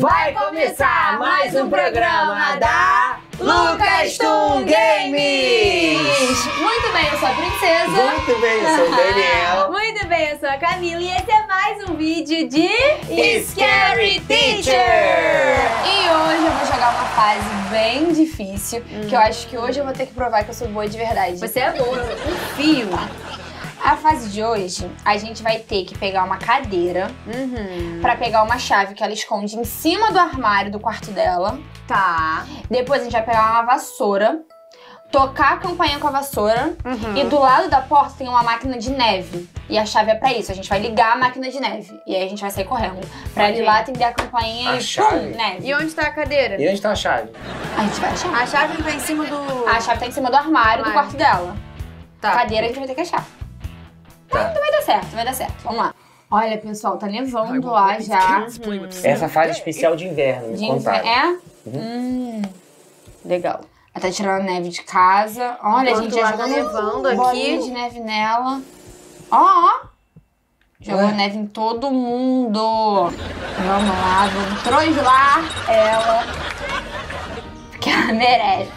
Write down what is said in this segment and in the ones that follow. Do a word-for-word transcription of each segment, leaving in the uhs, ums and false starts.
Vai começar mais um programa da Lucas Tum Games! Muito bem, eu sou a Princesa. Muito bem, eu sou o Daniel. Muito bem, eu sou a Camila. E esse é mais um vídeo de Scary Teacher! E hoje eu vou jogar uma fase bem difícil, hum. que eu acho que hoje eu vou ter que provar que eu sou boa de verdade. Você é boa, eu confio. A fase de hoje, a gente vai ter que pegar uma cadeira uhum. pra pegar uma chave que ela esconde em cima do armário do quarto dela. Tá. Depois a gente vai pegar uma vassoura, tocar a campainha com a vassoura uhum. e do lado da porta tem uma máquina de neve. E a chave é pra isso, a gente vai ligar a máquina de neve. E aí a gente vai sair correndo. Pra ir lá, atender a campainha a e chave. pum, neve. E onde tá a cadeira? E onde tá a chave? A gente vai achar. A chave que tá em cima do... A chave tá em cima do armário, armário. do quarto dela. Tá. A cadeira a gente vai ter que achar. Tá. Então vai dar certo, vai dar certo. Vamos lá. Olha, pessoal, tá nevando lá já. Uhum. Essa fase especial de inverno, de me contaram. É? Uhum. Hum. Legal. Ela tá tirando a neve de casa. Olha, Enquanto a gente já lá jogou tá nevando aqui. bolinha de neve nela. Ó, ó. Jogou Ué? neve em todo mundo. Vamos lá, vamos trollar ela. Porque ela merece.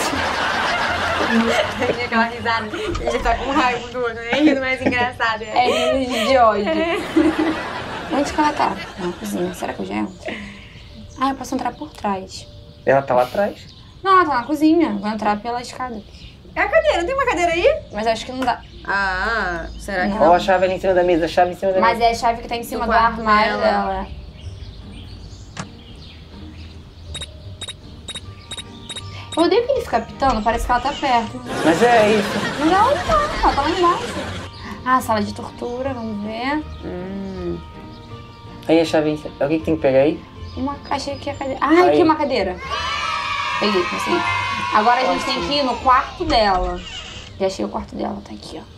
Aquela risada. A gente tá com raiva do outro, é rindo mais engraçado. É rindo de hoje. Onde que ela tá? Na cozinha. Será que eu já entro? Ah, eu posso entrar por trás. Ela tá lá atrás? Não, ela tá na cozinha. Vou entrar pela escada. É a cadeira, tem uma cadeira aí? Mas acho que não dá. Ah, será que Não. não? Ó, a chave ali em cima da mesa, a chave em cima da Mas mesa. é a chave que tá em cima Do do, quarto armário dela. dela. Eu odeio que ele fica pitando, parece que ela tá perto. Mas é isso. Mas ela não tá, ela tá lá embaixo. Ah, sala de tortura, vamos ver. Hum. Aí a chave em cima. O que que tem que pegar aí? Uma caixa aqui, a cadeira. Ah, Aí. aqui uma cadeira. Peguei, consegui. Agora a gente Ótimo. tem que ir no quarto dela. Já achei o quarto dela, tá aqui, ó.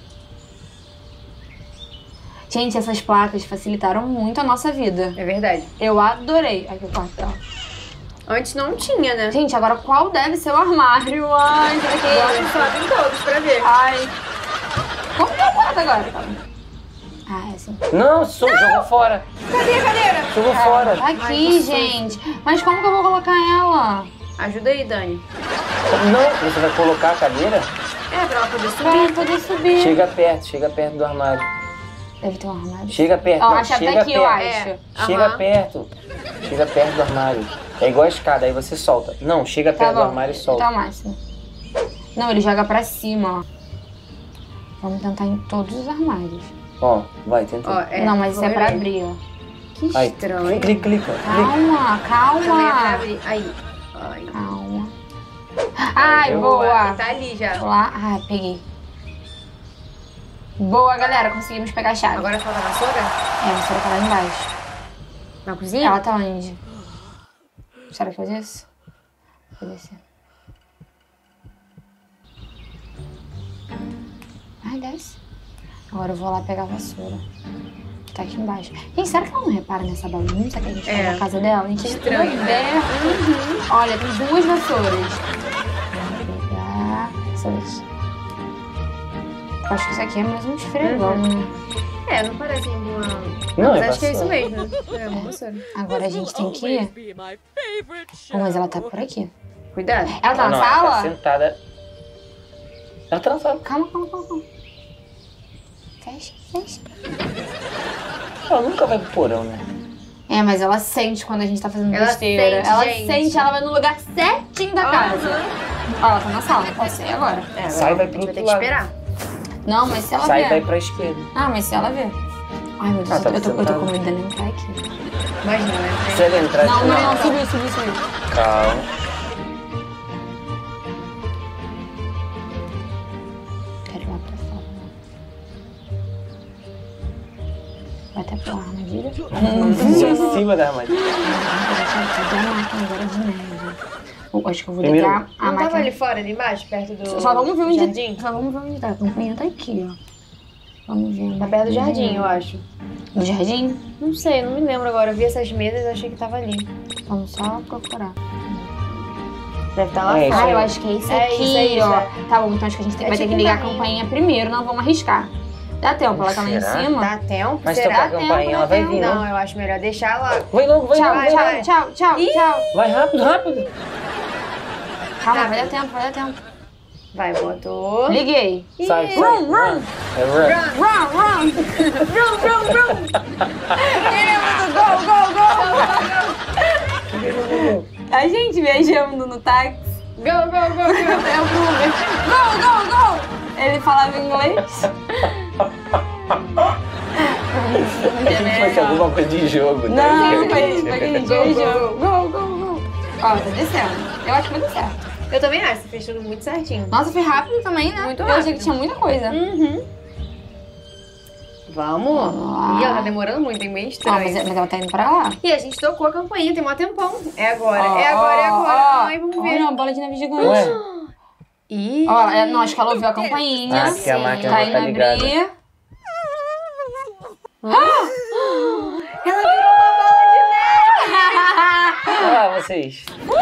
Gente, essas placas facilitaram muito a nossa vida. É verdade. Eu adorei. Aqui o quarto dela. Antes não tinha, né? Gente, agora qual deve ser o armário? Ai, será que é Agora esse? sobe em todos pra ver. Ai. Como que é o quarto agora? Ah, é assim. Não, so, jogou fora. Cadê a cadeira? Jogou fora. Tá aqui, Ai, gente. Mas como que eu vou colocar ela? Ajuda aí, Dani. Não, você vai colocar a cadeira? É, pra ela poder Pra subir. poder subir. Chega perto, chega perto do armário. Deve ter um armário. Chega perto. Ó, não, a chave chega tá aqui, perto. eu acho. É. Chega Aham. perto. Chega perto do armário. É igual a escada, aí você solta. Não, chega Tá perto do bom. armário e solta. Tá o máximo. Não, ele joga pra cima, ó. Vamos tentar em todos os armários. Ó, vai, tenta. Ó, é, Não, mas isso é pra ver. abrir, ó. Que Aí, estranho. clica, clica, clica. Calma, Também é pra calma. abrir. Aí. Ai. Calma. Ai, eu- boa. Tá ali já. Lá. Ai, peguei. Boa, galera. Conseguimos pegar a chave. Agora falta a vassoura? É, a vassoura tá lá embaixo. Na cozinha? Ela tá onde? Será que eu desço? Vou descer. Ai, desce. Agora eu vou lá pegar a vassoura. Que tá aqui embaixo. Gente, será que ela não repara nessa bagunça que a gente É. faz na casa dela? A gente Que é estranho, tudo né? aberto. Uhum. Olha, tem duas vassouras. Vou pegar essa daqui. Eu acho que isso aqui é mais um esfregão, né? É, não parece uma... Não, Mas é acho que é isso vassoura. mesmo, né? É uma vassoura. Agora a gente tem que ir. Oh, mas ela tá por aqui. Cuidado. Ela tá Ah, na não, sala? Ela tá sentada. Ela tá na sala. Calma, calma, calma, calma. Fecha, fecha. Ela nunca vai pro porão, né? É, mas ela sente quando a gente tá fazendo Ela besteira. sente, ela gente. sente, ela vai no lugar certinho da casa. Ó, ela tá na sala, pode ser agora. É, Sai, vai a pro gente vai ter outro que lado. esperar. Não, mas se ela Sai e ver. vai pra esquerda. Ah, mas se ela ver. Ai, meu Deus, Ah, tá eu, tô, eu tô sentado. com medo dela entrar aqui. Imagina, né? Se ela entrar Não, aqui, não, não, subiu, subiu, subiu. calma. Quero ir lá pra fora. Vai até pro armadilha. Em cima da armadilha. Cadê a máquina agora de neve? Eu acho que eu vou Primeiro- ligar a Não máquina. tava ali fora, ali embaixo, perto do Só vamos ver onde jardim? Só vamos ver onde tá. A campanha tá aqui, ó. Vamos ver. onde Tá perto do tá. jardim, eu acho. Do jardim? Não sei, não me lembro agora. Eu vi essas mesas e achei que tava ali. Vamos só procurar. Deve estar lá É, isso Ah, fora. eu acho que é esse É aqui, isso, é isso, ó. é. Tá bom, então acho que a gente tem- É vai ter tipo que um ligar a caminho. campainha primeiro, não vamos arriscar. Dá tempo, ela tá lá em Será? cima. Dá tempo? Mas Será? tocar a campainha, ela vai vir, Não, não? eu acho melhor deixar ela... Vai logo, vai Tchau, logo, vai tchau, logo. tchau, tchau, Ih! tchau. Vai rápido, rápido. Calma, Tá. vai dar tempo, vai dar tempo. Vai, botou. Liguei. Sai, Ih. sai. Run, run. É run. Run, run. Run, run, run! Queremos go, go, go. A gente viajando no táxi. Go, go, go, go! É o Uber. Go, go, go. Ele falava inglês. Vai ser alguma coisa de jogo, né? Não, foi foi aquele Go, beijo. go, Go, go, go. Ó, tá descendo. Eu acho que vai dar certo. Eu também acho, você fez tudo muito certinho. Nossa, foi rápido também, né? Muito Eu achei rápido. que tinha muita coisa. Uhum. Vamos. Ah. Ih, ela tá demorando muito, é meio Ó, estranho. mas, mas ela tá indo pra lá. E a gente tocou a campainha, tem mó tempão. É agora, Ó, é agora, é ó, agora. ó. Ai, vamos ver. Olha, uma bola de neve gigante. Ué? Ih. Ó, é, não, acho que ela ouviu a campainha. Ah, porque a máquina Tá já indo tá ligada. abrir. Ela virou uma bola de neve. Olha lá, vocês.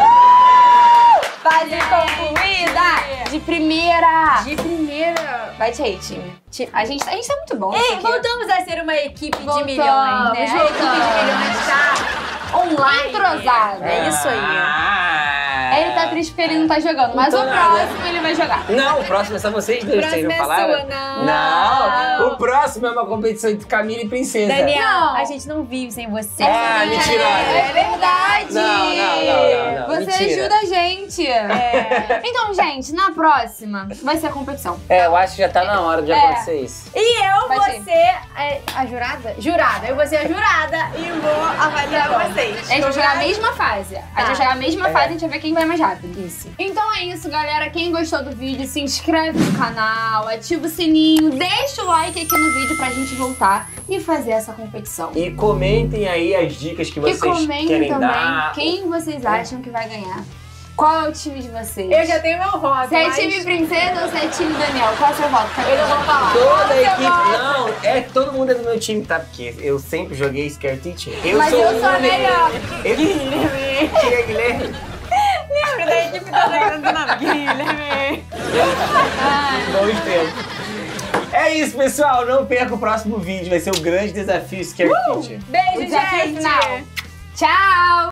Fase concluída! De primeira! De primeira. Vai, Tia, time. A gente, a gente tá muito bom. Ei, isso aqui. voltamos a ser uma equipe Voltamos, de milhões, né? A equipe de voltamos. milhões tá online. Entrosado. É isso aí. Ah. Ele tá triste porque ele não tá jogando, mas Não o tô nada. próximo ele vai jogar. Não, o próximo é só vocês dois, vocês Próximo não é falaram? sua, não. Não, o próximo é uma competição entre Camila e Princesa. Daniel, Não. a gente não vive sem você. Ah, mentirosa. É verdade! Não, não, não, não, não, Você mentira. ajuda a gente. É. Então, gente, na próxima vai ser a competição. É, eu acho que já tá na hora de É. acontecer isso. E eu Vai vou ser. ser a, a jurada? Jurada. Eu vou ser a jurada e vou avaliar vocês. A gente vai jogar a mesma fase. A gente vai jogar a mesma É. fase e a gente vai ver quem vai mais rápido. Isso. Então é isso, galera. Quem gostou do vídeo, se inscreve no canal, ativa o sininho, deixa o like aqui no vídeo pra gente voltar e fazer essa competição. E comentem aí as dicas que E vocês comentem querem também dar. quem vocês acham que vai ganhar. Qual é o time de vocês? Eu já tenho meu voto. Se é mas... time Princesa ou se é time Daniel? Qual é o seu voto? Eu não vou falar. Toda a equipe. voto? Não, é todo mundo é do meu time, tá? Porque eu sempre joguei Scare Teacher. Eu Mas sou eu o sou a único. melhor. Eu... Tira Guilherme. Lembra da equipe da Daniela Guilherme? Bons tempos. É isso, pessoal. Não perca o próximo vídeo. Vai ser o grande desafio Scare Teacher. Beijo, O desafio gente. final. Tchau!